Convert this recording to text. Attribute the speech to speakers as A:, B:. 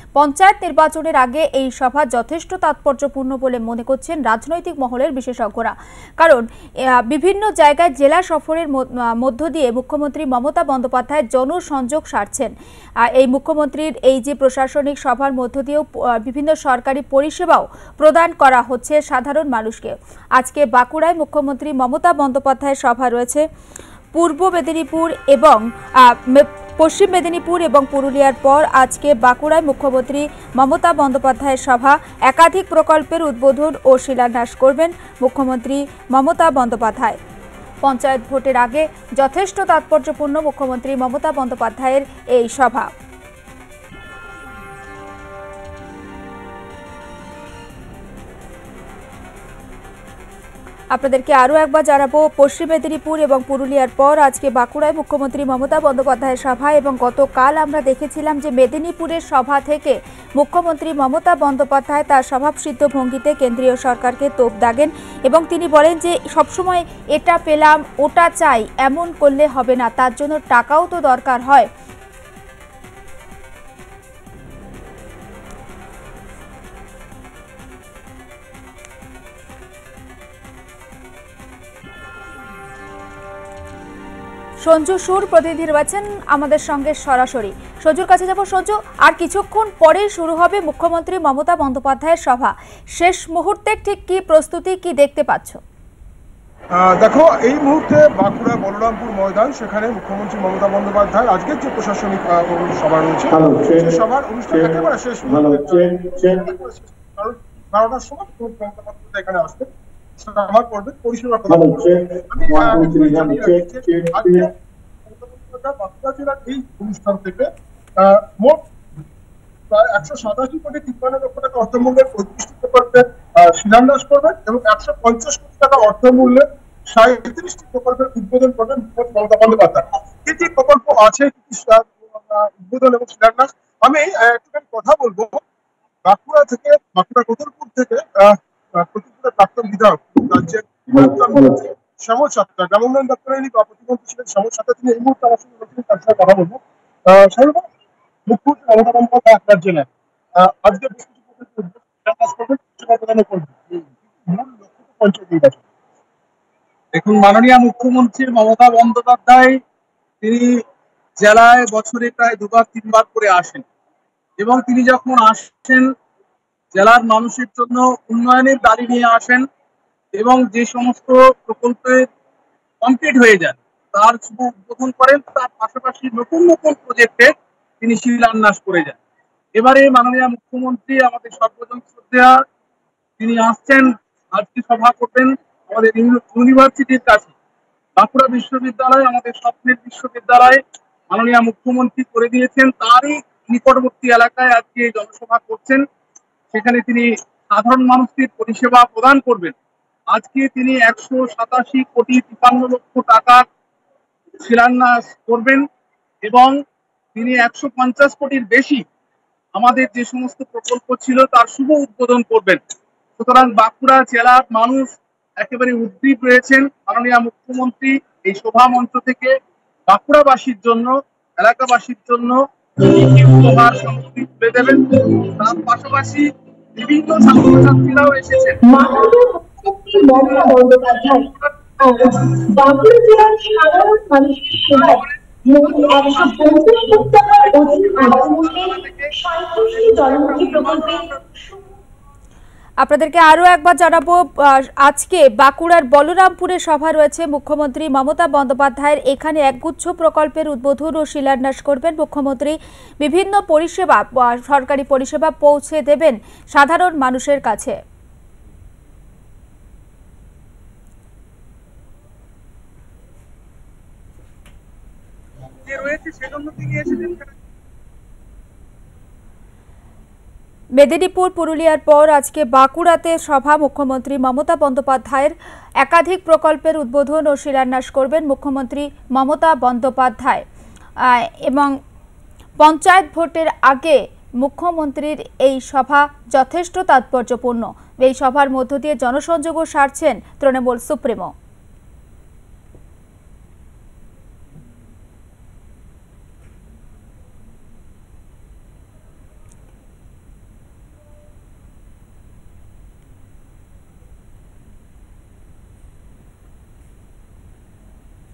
A: পঞ্চায়েত নির্বাচনের আগে এই সভা যথেষ্ট তাৎপর্যপূর্ণ বলে মনে করছেন রাজনৈতিক মহলের বিশেষজ্ঞরা। কারণ বিভিন্ন জায়গায় জেলা সফরের মধ্য দিয়ে মুখ্যমন্ত্রী মমতা বন্দ্যোপাধ্যায় জনসংযোগ সারছেন। এই মুখ্যমন্ত্রীর এই যে প্রশাসনিক সভার মধ্য দিয়েও বিভিন্ন সরকারি পরিষেবাও প্রদান করা হচ্ছে সাধারণ মানুষকে। আজকে বাঁকুড়ায় মুখ্যমন্ত্রী মমতা বন্দ্যোপাধ্যায়ের সভা রয়েছে। পূর্ব মেদিনীপুর এবং পশ্চিম মেদিনীপুর এবং পুরুলিয়ার পর আজকে বাঁকুড়ায় মুখ্যমন্ত্রী মমতা বন্দ্যোপাধ্যায়ের সভা। একাধিক প্রকল্পের উদ্বোধন ও শিলান্যাস করবেন মুখ্যমন্ত্রী মমতা বন্দ্যোপাধ্যায়। পঞ্চায়েত ভোটের আগে যথেষ্ট তাৎপর্যপূর্ণ মুখ্যমন্ত্রী মমতা বন্দ্যোপাধ্যায়ের এই সভা। আপনাদেরকে আরও একবার জানাবো, পশ্চিম মেদিনীপুর এবং পুরুলিয়ার পর আজকে বাঁকুড়ায় মুখ্যমন্ত্রী মমতা বন্দ্যোপাধ্যায়ের সভা। এবং গতকাল আমরা দেখেছিলাম যে মেদিনীপুরের সভা থেকে মুখ্যমন্ত্রী মমতা বন্দ্যোপাধ্যায় তার স্বভাবসিদ্ধ ভঙ্গিতে কেন্দ্রীয় সরকারকে তোপ দাগেন এবং তিনি বলেন যে সবসময় এটা পেলাম ওটা চাই এমন করলে হবে না, তার জন্য টাকাও তো দরকার হয়। সঞ্জু সুর প্রতিনিধি রয়েছেন আমাদের সঙ্গে সরাসরি। সঞ্জুর কাছে যাব। সঞ্জু, আর কিছুক্ষণ পরেই শুরু হবে মুখ্যমন্ত্রী মমতা বন্দ্যোপাধ্যায়ের সভা। শেষ মুহূর্তে ঠিক কি প্রস্তুতি কি দেখতে পাচ্ছ?
B: দেখো, এই মুহূর্তে বাঁকুড়া বলরামপুর ময়দান, সেখানে মুখ্যমন্ত্রী মমতা বন্দ্যোপাধ্যায় আজকের যে প্রশাসনিক সভা রয়েছে সেই সভার অনুষ্ঠান একেবারে শেষ মুহূর্তে 12টার সময় এখানে আসবে, সভা করবে, পরিষেবা প্রদান করবে। বাঁকুড়া জেলার এই অনুষ্ঠান থেকে মোট প্রায় 187 কোটি 53 লক্ষ টাকা অর্থমূল্যের 35টি প্রকল্পের শিলান্যাস করবেন এবং 150 কোটি টাকা অর্থমূল্যের 37টি প্রকল্পের উদ্বোধন করবেন মুখ্যমন্ত্রী মমতা বন্দ্যোপাধ্যায়। কি কি প্রকল্প আছে, উদ্বোধন এবং শিলান্যাস, আমি একটুখানি কথা বলবো। বাঁকুড়া কোতলপুর থেকে প্রতিপুরের প্রাক্তন বিধায়ক, রাজ্যের শ্যামল সাতটা, গ্রামোন্নয়ন দপ্তরের প্রতিমন্ত্রী ছিলেন শ্যামল সাতটা, তিনি এই মুহূর্তে আমার সঙ্গে রয়েছেন, তার সাথে কথা বলবো। মুখ্যমন্ত্রী মমতা বন্দ্যোপাধ্যায় আপনার জেলায় আজকে
C: দেখুন, মাননীয় মুখ্যমন্ত্রী মমতা বন্দ্যোপাধ্যায় তিনি জেলায় বছরে প্রায় 2-3 করে আসেন এবং তিনি যখন আসেন জেলার মানুষের জন্য উন্নয়নের দাবি নিয়ে আসেন এবং যে সমস্ত প্রকল্পে কমপ্লিট হয়ে যায় তার শুভ উদ্বোধন করেন, তার পাশাপাশি নতুন নতুন প্রজেক্টে তিনি শিলান্যাস করে যান। এবারে মাননীয় মুখ্যমন্ত্রী আমাদের সর্বজন শ্রদ্ধেয়া, তিনি আসছেন, আজকে সভা করবেন আমাদের ইউনিভার্সিটির কাছে, বাঁকুড়া বিশ্ববিদ্যালয়, আমাদের স্বপ্নের বিশ্ববিদ্যালয় মাননীয় মুখ্যমন্ত্রী করে দিয়েছেন, তারই নিকটবর্তী এলাকায় আজকে জনসভা করছেন। সেখানে তিনি সাধারণ মানুষকে পরিষেবা প্রদান করবেন। আজকে তিনি 187 কোটি 53 লক্ষ টাকা শিলান্যাস করবেন এবং তিনি 150 কোটির বেশি আমাদের যে সমস্ত প্রকল্প ছিল তার শুভ উদ্বোধন করবেন। সুতরাং বাঁকুড়া জেলার মানুষ একেবারে উদ্গ্রীব রয়েছেন। মাননীয় মুখ্যমন্ত্রী এই সভা মঞ্চ থেকে বাঁকুড়াবাসীর জন্য, এলাকাবাসীর জন্য উপহার সামগ্রী তুলে দেবেন। তার পাশাপাশি বিভিন্ন ছাত্রছাত্রীরাও এসেছেন।
D: মমতা বন্দ্যোপাধ্যায় বাঁকুড়া জেলার সাধারণ মানুষের সেবায় মোট 150 কোটি টাকার অধিক অর্থমূল্যে 37টি জনমুখী প্রকল্পে।
A: আপনাদেরকে আরও একবার জানাবো, আজকে বাঁকুড়ার বলরামপুরে সভা রয়েছে মুখ্যমন্ত্রী মমতা বন্দ্যোপাধ্যায়ের। এখানে একগুচ্ছ প্রকল্পের উদ্বোধন ও শিলান্যাস করবেন মুখ্যমন্ত্রী। বিভিন্ন পরিষেবা, সরকারি পরিষেবা পৌঁছে দেবেন সাধারণ মানুষের কাছে। মেদিনীপুর পুরুলিয়ার পর আজকে বাঁকুড়াতে সভা মুখ্যমন্ত্রী মমতা বন্দ্যোপাধ্যায়ের। একাধিক প্রকল্পের উদ্বোধন ও শিলান্যাস করবেন মুখ্যমন্ত্রী মমতা বন্দ্যোপাধ্যায়। এবং পঞ্চায়েত ভোটের আগে মুখ্যমন্ত্রীর এই সভা যথেষ্ট তাৎপর্যপূর্ণ। এই সভার মধ্য দিয়ে জনসংযোগও সারছেন তৃণমূল সুপ্রিমো।